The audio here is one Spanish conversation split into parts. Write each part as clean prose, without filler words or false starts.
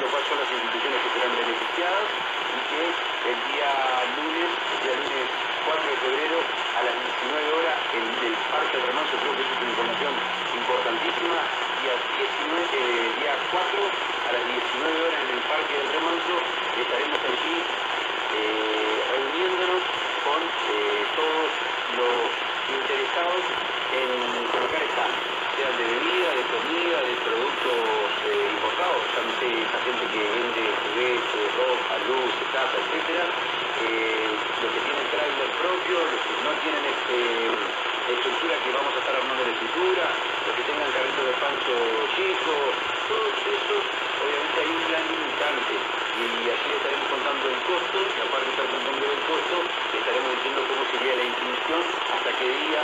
cuáles son las instituciones que serán beneficiadas y que el día lunes 4 de febrero a las 19 horas en el Parque del Remanso, creo que esa es una información importantísima, día 4 a las 19 horas en el Parque del Remanso estaremos allí reuniéndonos con todos los interesados en colocar stands, sean de bebida, de comida, de productos importados, llámese esa gente que vende juguetes, ropa, luces, casa, etcétera, los que tienen trailer propio, los que no tienen estructura que vamos a estar armando la estructura, los que tengan carrito de pancho chico, todos esos, obviamente hay un plan limitante y allí estaremos contando el costo y aparte de estar contando el costo, estaremos diciendo cómo sería la inscripción, hasta qué día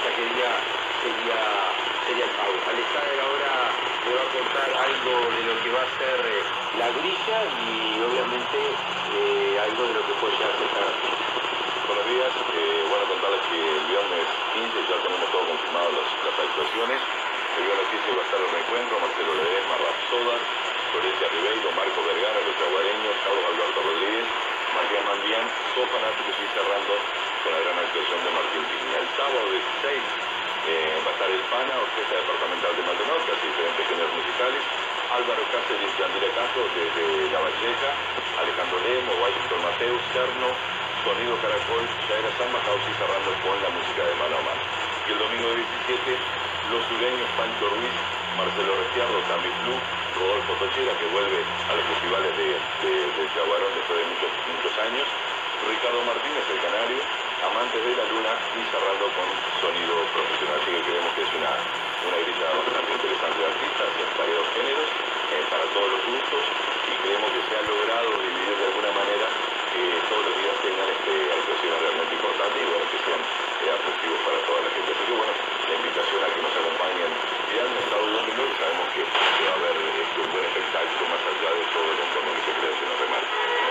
sería el pago. Alexander ahora le va a contar algo de lo que va a ser la grilla y obviamente algo de lo que puede llegar a ser. Buenos días, bueno, contarles que el viernes 15 ya tenemos todo confirmado las actuaciones. El viernes 15 va a estar el reencuentro, Marcelo Ledesma, Rapsoda, Florencia Ribeiro, Marco Vergara, los yaguareños, Carlos Alberto Rodríguez, María Mandián, todos fanáticos y cerrando con la gran actuación de Martín Piña. El sábado 16 va a estar el PANA, Orquesta Departamental de Maldonado, así diferentes géneros musicales, Álvaro Cáceres y Andrea Castro desde La Valleja, Alejandro Lemo, Washington Mateus, Cerno, Sonido Caracol, Yaera Samba House y cerrando con la música de Mano a Mano. Y el domingo 17, los sureños Pancho Ruiz, Marcelo Restiardo, Cami Flu, Rodolfo Tochera, que vuelve a los festivales de Jaguarón después de muchos años, Ricardo Martínez, el Canario, Amantes de la Luna y cerrando con Sonido Profesional. Así que creemos que es una grilla bastante interesante de artistas en varios géneros, para todos los gustos, y creemos que se ha logrado dividir de alguna manera que todos los días tengan actuaciones realmente importantes y bueno, que sean atractivos para toda la gente. Así que bueno, la invitación a que nos acompañen viernes, sábado y domingo, y sabemos que va a haber un buen espectáculo más allá de todo el entorno que se crea en el remarco.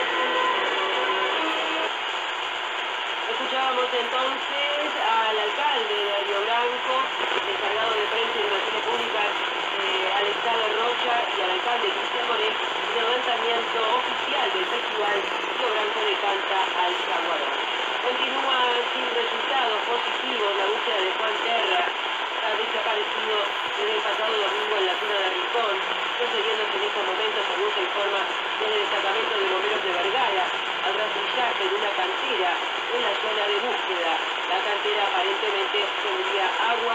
Escuchábamos entonces al alcalde de Río Blanco, encargado de prensa y relaciones públicas, Alexander Rocha, y al alcalde Cristian Morel, de levantamiento oficial del festival Río Blanco le canta al Jaguarón. Continúa sin resultados positivos la búsqueda de Juan Terra, desaparecido desde el pasado domingo en la zona de Rincón, procediéndose en estos momentos, según se informa, desde el destacamento de bomberos de Vergara, al rastrillaje de una cantera en la zona de búsqueda. La cantera aparentemente tendría agua.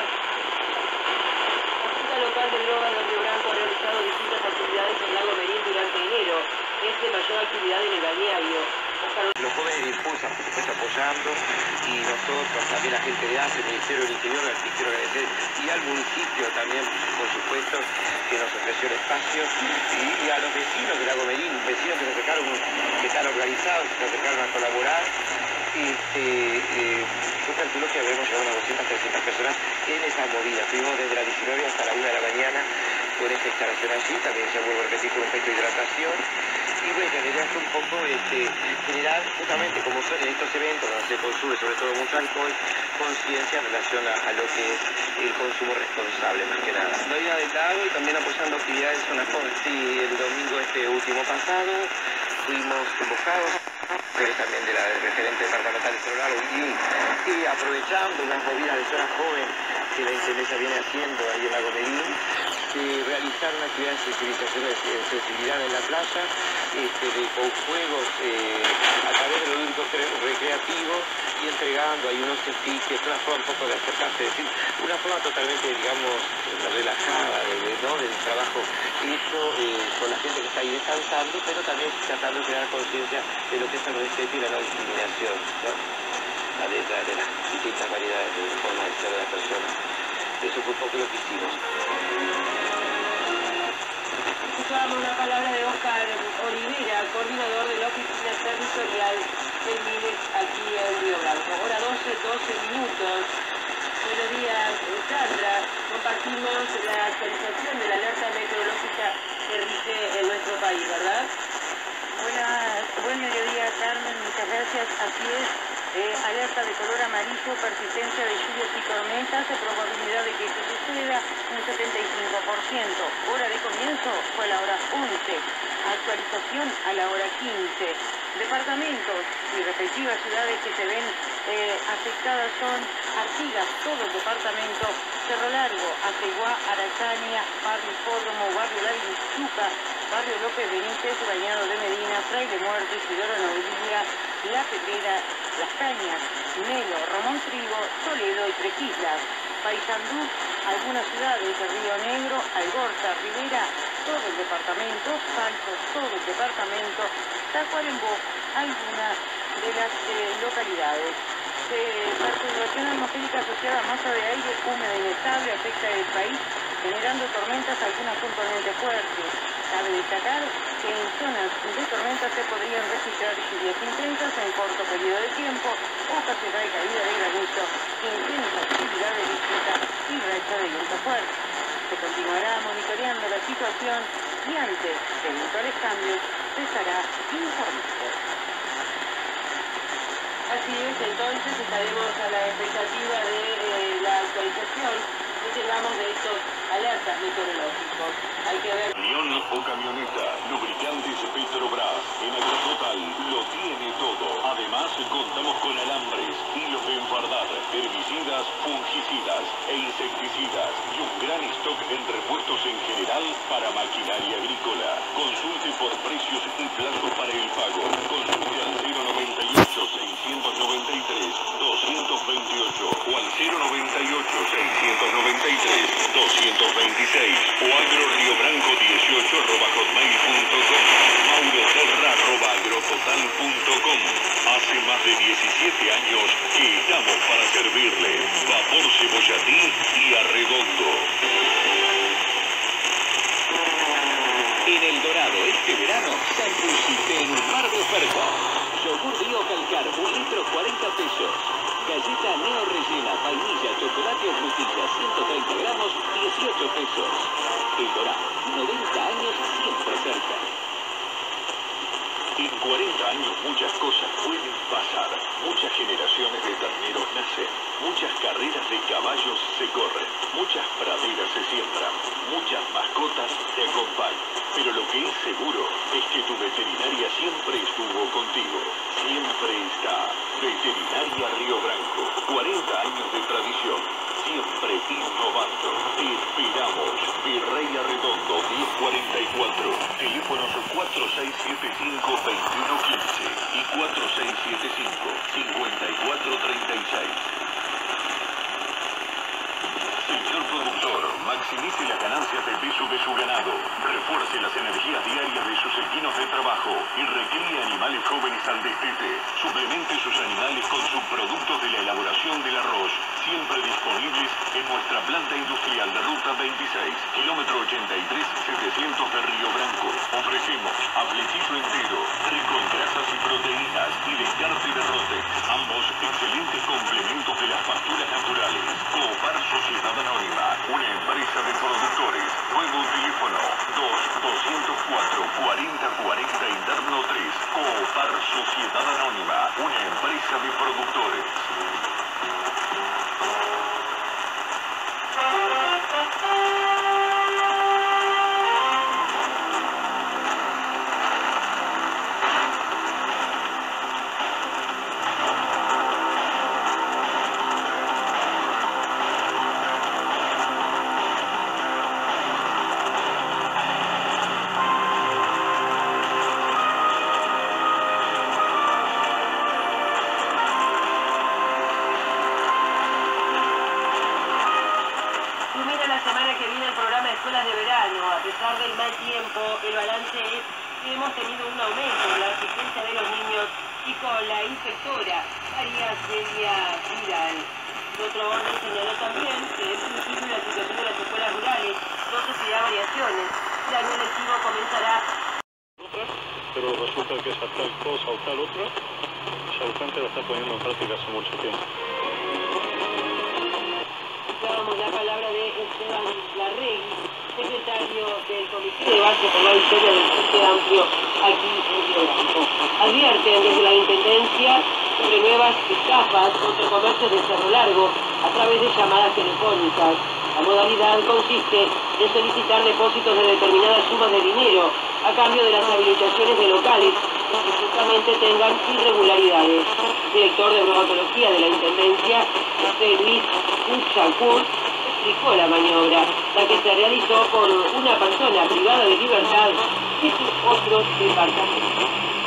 La Junta Local de Drogas de Río Blanco ha realizado distintas actividades en Lago Merín durante enero. Es de mayor actividad en el balneario. Los jóvenes de Impulsa, por supuesto, apoyando, y nosotros, también la gente de ACE, el Ministerio del Interior, al que quiero agradecer, y al municipio también, por supuesto, que nos ofreció el espacio, y a los vecinos de Lago Merín, vecinos que se acercaron, que están organizados, que se acercaron a colaborar. Yo calculo que habremos llegado a unas 200, 300 personas en esa movida. Estuvimos desde las 19 hasta la 1 de la mañana con esta instalación allí, también se vuelve a repetir con un pecho de hidratación. Y bueno, la idea fue un poco generar, justamente como son en estos eventos donde se consume sobre todo mucho alcohol, conciencia en relación a lo que es el consumo responsable, más que nada. No había del lago y también apoyando actividades en zona joven. Sí, el domingo último pasado fuimos convocados, también de la referente departamental de Cerro y aprovechando unas movidas de zona joven que la Intendencia viene haciendo ahí en Lago Merín, realizar una actividad de sensibilidad en la playa, con juegos a través de los lúdicos recreativos y entregando ahí unos stickers, una forma un poco de acercarse, es decir, una forma totalmente, digamos, relajada del trabajo hecho con la gente que está ahí descansando, pero también tratando de crear conciencia de lo que es el respeto y la no discriminación, ¿no? De las distintas variedades de formas de ser de las personas. Eso fue un poco lo que hicimos. Escuchábamos la palabra de Oscar Olivera, coordinador de la oficina territorial del MINES aquí en Río Blanco. Hora 12 minutos. Buenos días, Sandra. Compartimos la actualización de la alerta meteorológica que rige en nuestro país, ¿verdad? Buen mediodía, Carmen. Muchas gracias. Así es. Alerta de color amarillo, persistencia de lluvias y tormentas, probabilidad de que esto suceda un 75%. Hora de comienzo fue a la hora 11, actualización a la hora 15. Departamentos y respectivas ciudades que se ven afectadas son Artigas, todo el departamento, Cerro Largo, Aceguá, Araucanía, Barrio Hipódromo, Barrio La Vinchuca, Barrio López Benítez, Bañado de Medina, Fraile Muerto, Isidoro Nogueira, La Pedrera, Las Cañas, Melo, Ramón Trigo, Toledo y Tres Islas. Paysandú, algunas ciudades, Río Negro, Algorta, Rivera, todo el departamento, Salto, todo el departamento, Tacuarembó, algunas de las localidades. Perturbación atmosférica asociada a masa de aire húmeda e inestable afecta el país, generando tormentas, algunas puntualmente fuertes. Cabe destacar que en zonas de tormentas se podrían registrar lluvias intensas en corto periodo de tiempo, ocasional caída de granizo, intensa actividad eléctrica y racha de viento fuerte. Se continuará monitoreando la situación y antes de eventuales cambios se estará informando. Así es, entonces estaremos a la expectativa de la actualización que tengamos de estos alertas meteorológicos. Hay que ver. Camión o camioneta, lubricantes Petrobras, en Agrototal lo tiene todo. Además, contamos con alambres, hilos de enfardar, herbicidas, fungicidas e insecticidas y un gran stock en repuestos en general para maquinaria agrícola. Consulte por precios y plazo para el pago. Consulte al 098-693-228 o al 098-693-226 o agroriobranco18@hotmail.com, mauroterra@agrototal.com. Hace más de 17 años que estamos para servirle. Vapor Cebollatí y Arredondo. En El Dorado este verano, Santucite en un mar de ofertas. Yogur Bio Calcar, 1 litro 40 pesos. Galleta Neo rellena, vainilla, chocolate o frutilla, 130 gramos, 18 pesos. El Dorado, 90 años siempre cerca. En 40 años muchas cosas pueden pasar. Muchas generaciones de terneros nacen. Muchas carreras de caballos se corren. Muchas praderas se siembran. Muchas mascotas te acompañan. Pero lo que es seguro es que tu veterinaria siempre estuvo contigo. Siempre está. Veterinaria Río Branco. 40 años de tradición. Siempre innovando. Te esperamos. Virrey Arredondo 1044. Teléfonos 4675-2115 y 4675-5436. Señor productor, maximice las ganancias de peso de su ganado, refuerce las energías diarias de sus equinos de trabajo y recríe animales jóvenes al destete. Suplemente sus animales con subproductos de la elaboración del arroz, siempre disponibles en nuestra planta industrial de Ruta 26, kilómetro 83-700 de Río Branco. Ofrecemos aflecillo entero, rico en grasas y proteínas y descarte de Rotex, ambos excelentes complementos de las pasturas naturales. Coopar Sociedad Anónima, una empresa de productores. Nuevo teléfono 2-204-4040 interno 3. Coopar Sociedad Anónima, una empresa de productores. Escuelas de verano. A pesar del mal tiempo, el balance es que hemos tenido un aumento en la asistencia de los niños y con la inspectora María Celia Vidal. Otro orden señaló también que en principio la situación de las escuelas rurales no sufrirá variaciones. El año lectivo comenzará. Pero resulta que esa tal cosa o tal otra, ya la gente la está poniendo en práctica hace mucho tiempo. Escuchábamos la palabra de Esteban Larregui, secretario del Comité de Base por la Victoria del Frente Amplio aquí en Río Blanco. Advierten desde la Intendencia sobre nuevas estafas contra comercios de Cerro Largo a través de llamadas telefónicas. La modalidad consiste en solicitar depósitos de determinadas sumas de dinero a cambio de las habilitaciones de locales que presuntamente tengan irregularidades. El director de bromatología de la Intendencia, José Luis Uchacur, explicó la maniobra, la que se realizó por una persona privada de libertad desde otro departamento.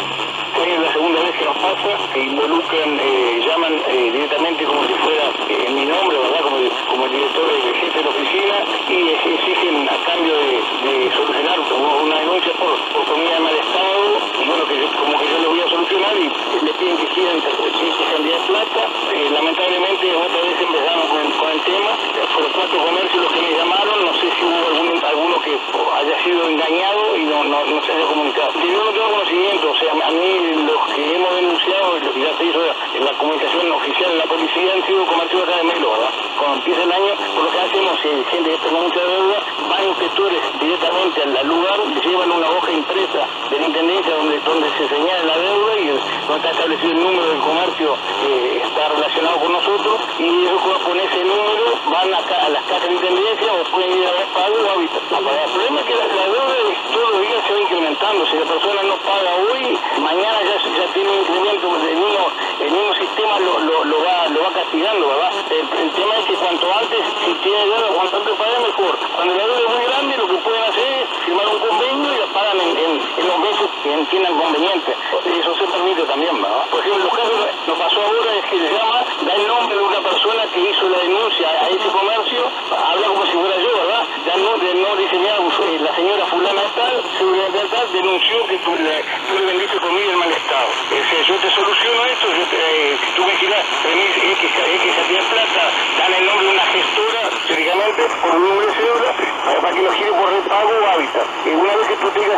Es la segunda vez que nos pasa, que involucran, llaman directamente como si fuera en mi nombre, ¿verdad? Como el director del jefe de la oficina, y exigen a cambio de solucionar una denuncia por comida de mal estado, y bueno, como que yo lo voy a solucionar y le piden que quieran X cantidad de plata. Lamentablemente otra vez empezamos con el tema, fueron 4 comercios los que me llamaron, no sé si hubo alguno que haya sido engañado y no se haya comunicado. Yo no tengo conocimiento, o sea, a mí los que hemos denunciado, lo que ya se hizo en la comunicación oficial en la policía, han sido comercios acá de Melo, ¿verdad? Cuando empieza el año, por lo que hacemos, si hay gente que tenga mucha deuda, van inspectores directamente al lugar, les llevan una hoja impresa de la Intendencia donde se señala la deuda y donde está establecido el número del comercio que está relacionado con nosotros, y ellos con ese número van a las casas de Intendencia o pueden ir a ver pago o hábitat a pagar. El problema es que la deuda todos los días se va incrementando. Si la persona no paga hoy, mañana ya tiene un incremento, el mismo sistema lo va castigando, ¿verdad? El tema es que cuanto antes, si tiene deuda, cuanto antes pague mejor. Cuando la deuda es muy grande, lo que pueden hacer es firmar un convenio y la pagan en los meses que entiendan conveniente. Eso se permite también, ¿verdad? Por ejemplo, los casos que nos pasó ahora es que le llama, da el nombre de una persona que hizo la denuncia a ese comercio, habla como si fuera yo, ¿verdad? No dice, mira, la señora fulana tal, seguridad tal, denunció que tú le vendiste comida en mal estado. Yo te soluciono esto, tú me giras X cantidad de plata, dan el nombre de una gestora, teóricamente, por un número de cédula, para que lo gire por repago o hábitat. Una vez que tú tengas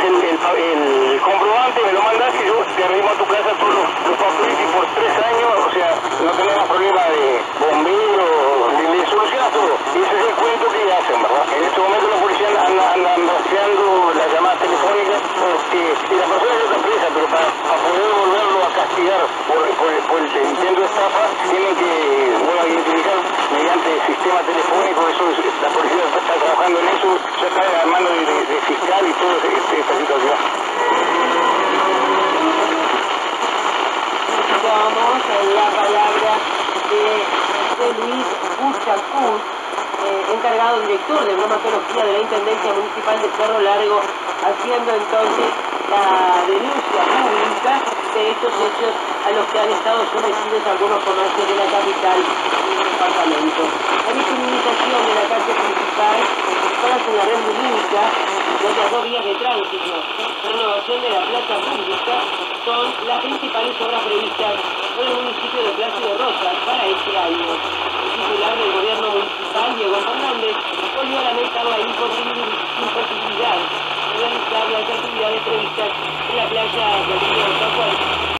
el comprobante, me lo mandas y yo te arreglo a tu casa todos los papeles y por 3 años, o sea, no tenemos problema de bombero, le solucionas todo. Y ese es el cuento que hacen, ¿verdad? En este momento la policía anda rastreando las llamadas telefónicas porque la persona ya está presa, pero para poder volverlo a castigar por el intento de estafa, tienen que identificar mediante el sistema telefónico. La policía está trabajando en eso, ya está en manos de fiscal y toda esta situación. Escuchamos la palabra de José Luis Uchacur, encargado director de bromatología de la Intendencia Municipal de Cerro Largo, haciendo entonces la denuncia pública de estos hechos a los que han estado sometidos algunos comercios de la capital y del departamento. La discriminación de la calle principal, personas en la red lumínica, de las 2 vías de tránsito, renovación de la plaza pública, son las principales obras previstas por el municipio de Plácido Rosas para este año. El titular del gobierno municipal, Diego Fernández, volvió a lamentar la imposibilidad de realizar las actividades previstas en la playa del río Tacuary.